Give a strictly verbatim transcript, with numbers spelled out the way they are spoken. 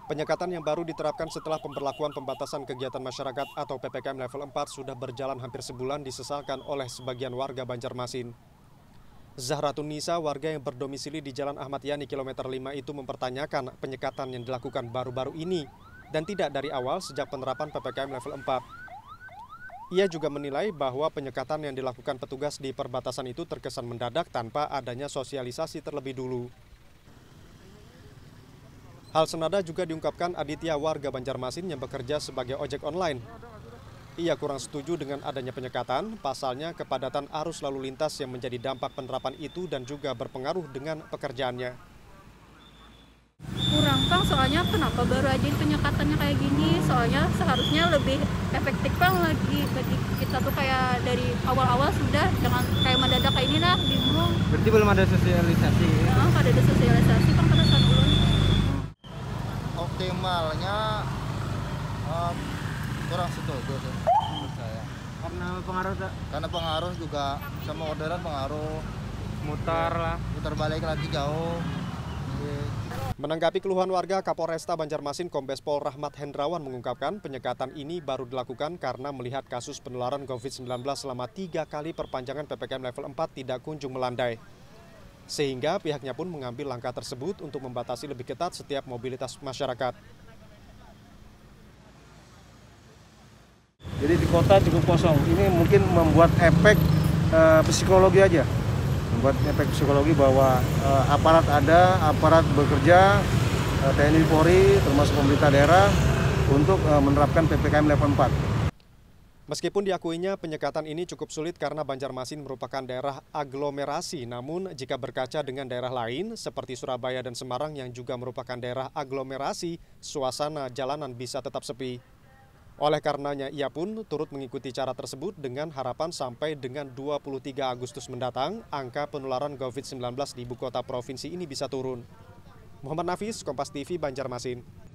Penyekatan yang baru diterapkan setelah pemberlakuan pembatasan kegiatan masyarakat atau P P K M level empat sudah berjalan hampir sebulan disesalkan oleh sebagian warga Banjarmasin. Zahratun Nisa, warga yang berdomisili di Jalan Ahmad Yani kilometer lima itu mempertanyakan penyekatan yang dilakukan baru-baru ini dan tidak dari awal sejak penerapan P P K M level empat. Ia juga menilai bahwa penyekatan yang dilakukan petugas di perbatasan itu terkesan mendadak tanpa adanya sosialisasi terlebih dulu. Hal senada juga diungkapkan Aditya, warga Banjarmasin yang bekerja sebagai ojek online. Ia kurang setuju dengan adanya penyekatan, pasalnya kepadatan arus lalu lintas yang menjadi dampak penerapan itu dan juga berpengaruh dengan pekerjaannya. Kurang Kang, soalnya kenapa baru aja penyekatannya kayak gini, soalnya seharusnya lebih efektif Kang lagi. Jadi kita tuh kayak dari awal-awal sudah, dengan kayak mendadak kayak ini nah, bingung. Berarti belum ada sosialisasi? Nah, kada ada sosialisasi Kang pada saat ulun. Optimalnya um, kurang setuju sih menurut saya. Karena pengaruh tak? Karena pengaruh juga sama orderan pengaruh. Mutar lah. Putar balik lagi jauh. Menanggapi keluhan warga, Kapolresta Banjarmasin Kombes Pol Rahmat Hendrawan mengungkapkan penyekatan ini baru dilakukan karena melihat kasus penularan COVID sembilan belas selama tiga kali perpanjangan P P K M level empat tidak kunjung melandai. Sehingga pihaknya pun mengambil langkah tersebut untuk membatasi lebih ketat setiap mobilitas masyarakat. Jadi di kota cukup kosong. Ini mungkin membuat efek uh, psikologi aja. Membuat efek psikologi bahwa uh, aparat ada, aparat bekerja, uh, T N I Polri, termasuk pemerintah daerah, untuk uh, menerapkan P P K M level empat. Meskipun diakuinya penyekatan ini cukup sulit karena Banjarmasin merupakan daerah aglomerasi, namun jika berkaca dengan daerah lain seperti Surabaya dan Semarang yang juga merupakan daerah aglomerasi, suasana jalanan bisa tetap sepi. Oleh karenanya ia pun turut mengikuti cara tersebut dengan harapan sampai dengan dua puluh tiga Agustus mendatang, angka penularan COVID sembilan belas di ibu kota provinsi ini bisa turun. Muhammad Nafis, Kompas T V, Banjarmasin.